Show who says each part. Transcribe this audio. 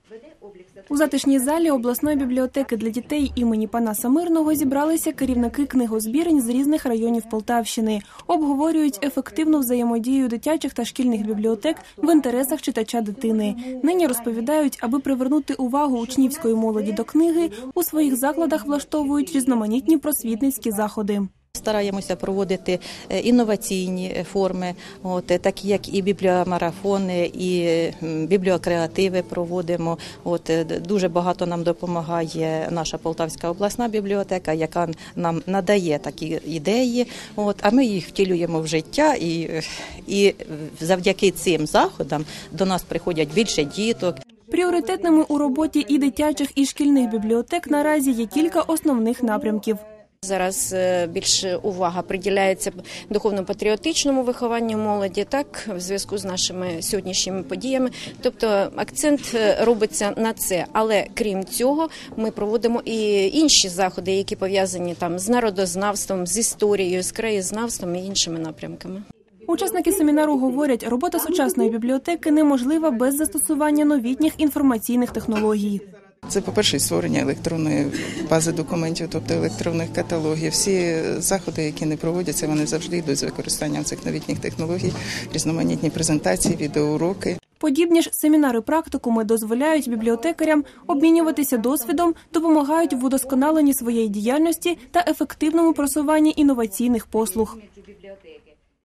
Speaker 1: У затишній залі обласної бібліотеки для дітей імені Панаса Мирного зібралися керівники книгозбірень з різних районів Полтавщини. Обговорюють ефективну взаємодію дитячих та шкільних бібліотек в інтересах читача-дитини. Нині розповідають, аби привернути увагу учнівської молоді до книги, у своїх закладах влаштовують різноманітні просвітницькі заходи.
Speaker 2: Стараємося проводити інноваційні форми, такі як і бібліомарафони, і бібліокреативи проводимо. Дуже багато нам допомагає наша Полтавська обласна бібліотека, яка нам надає такі ідеї, а ми їх втілюємо в життя. І завдяки цим заходам до нас приходять більше діток.
Speaker 1: Пріоритетними у роботі і дитячих, і шкільних бібліотек наразі є кілька основних напрямків.
Speaker 3: Зараз більше увага приділяється духовно-патріотичному вихованню молоді, так, в зв'язку з нашими сьогоднішніми подіями. Тобто акцент робиться на це. Але крім цього, ми проводимо і інші заходи, які пов'язані там з народознавством, з історією, з краєзнавством і іншими напрямками.
Speaker 1: Учасники семінару говорять, робота сучасної бібліотеки неможлива без застосування новітніх інформаційних технологій.
Speaker 4: Це, по-перше, створення електронної бази документів, тобто електронних каталогів. Всі заходи, які не проводяться, вони завжди йдуть з використанням цих новітніх технологій, різноманітні презентації, відеоуроки.
Speaker 1: Подібні ж семінари-практикуми дозволяють бібліотекарям обмінюватися досвідом, допомагають в удосконаленні своєї діяльності та ефективному просуванні інноваційних послуг.